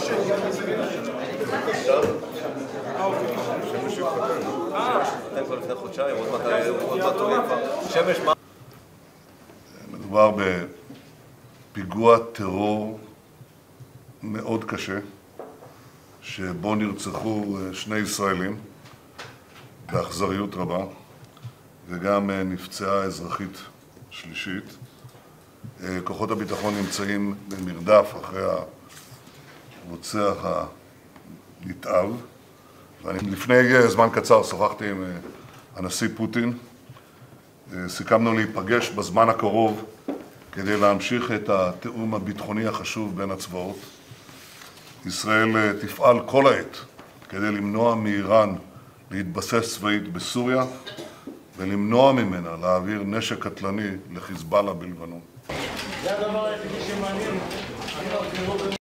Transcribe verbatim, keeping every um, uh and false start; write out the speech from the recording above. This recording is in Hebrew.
מדובר בפיגוע טרור מאוד קשה, שבו נרצחו שני ישראלים באכזריות רבה, וגם נפצעה אזרחית שלישית. כוחות הביטחון נמצאים במרדף אחרי הרוצח הנתעב. לפני זמן קצר שוחחתי עם הנשיא פוטין. סיכמנו להיפגש בזמן הקרוב כדי להמשיך את התיאום הביטחוני החשוב בין הצבאות. ישראל תפעל כל העת כדי למנוע מאיראן להתבסס צבאית בסוריה ולמנוע ממנה להעביר נשק קטלני לחיזבאללה בלבנון. זה הדבר היחידי שמעניין.